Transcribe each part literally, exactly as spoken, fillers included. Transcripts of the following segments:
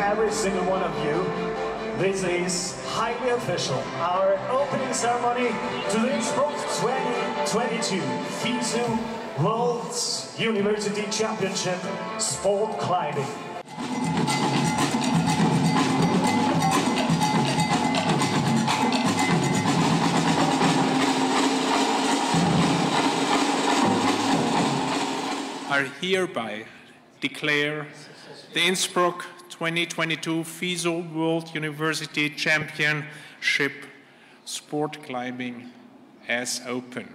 every single one of you. This is highly official, our opening ceremony to the Innsbruck twenty twenty-two FISU World University Championship Sport Climbing. I hereby declare the Innsbruck twenty twenty-two FISU World University Championship Sport Climbing as open.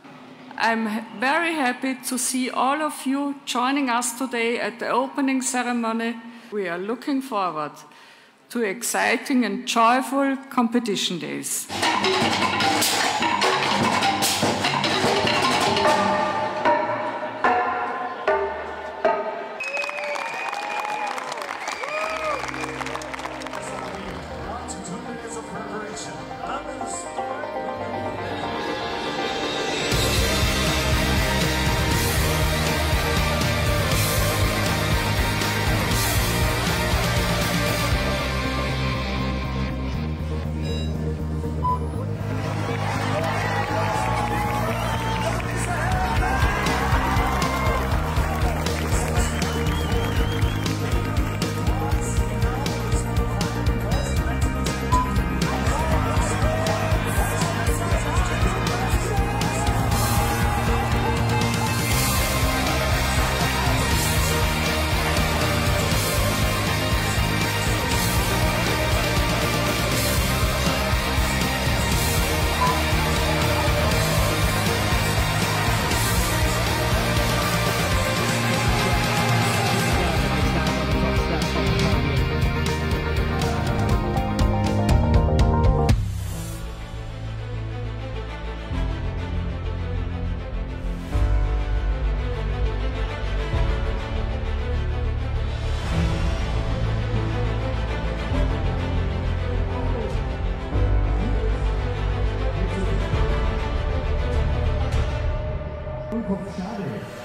I'm very happy to see all of you joining us today at the opening ceremony. We are looking forward to exciting and joyful competition days. Schade.